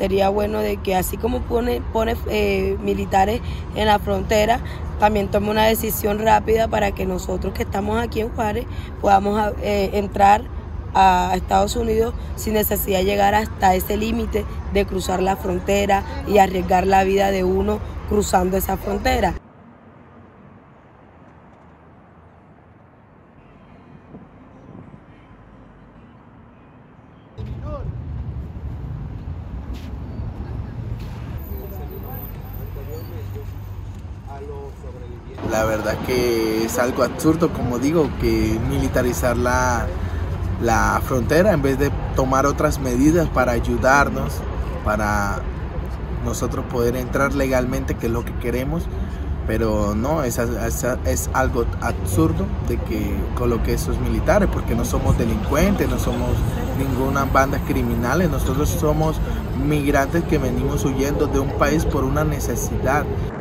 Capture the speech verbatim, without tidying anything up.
sería bueno de que así como pone, pone eh, militares en la frontera, también tome una decisión rápida para que nosotros que estamos aquí en Juárez podamos eh, entrar a Estados Unidos sin necesidad de llegar hasta ese límite de cruzar la frontera y arriesgar la vida de uno cruzando esa frontera. La verdad que es algo absurdo, como digo, que militarizar la, la frontera en vez de tomar otras medidas para ayudarnos, para nosotros poder entrar legalmente, que es lo que queremos. Pero no, es, es, es algo absurdo de que coloque esos militares, porque no somos delincuentes, no somos ninguna banda criminales, nosotros somos migrantes que venimos huyendo de un país por una necesidad.